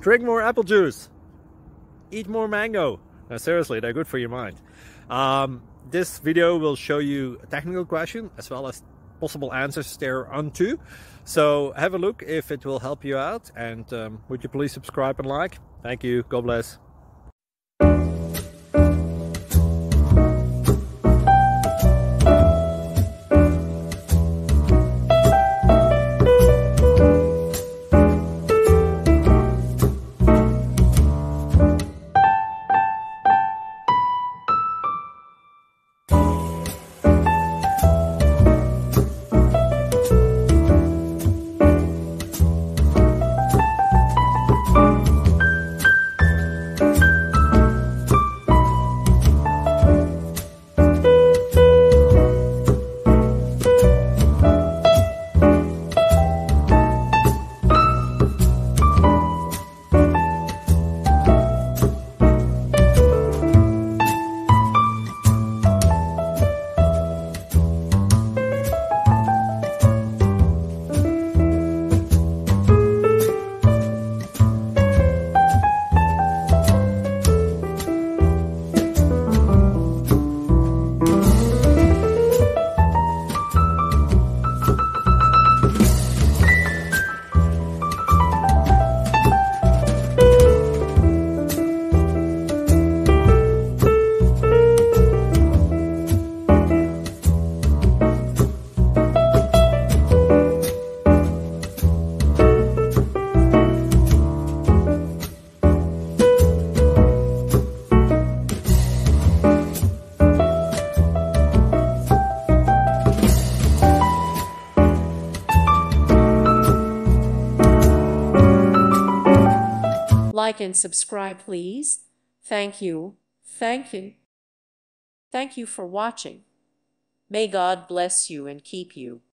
Drink more apple juice. Eat more mango. No, seriously, they're good for your mind. This video will show you a technical question as well as possible answers thereunto. So have a look if it will help you out, and would you please subscribe and like? Thank you. God bless. Like and subscribe, please. Thank you. Thank you. Thank you for watching. May God bless you and keep you.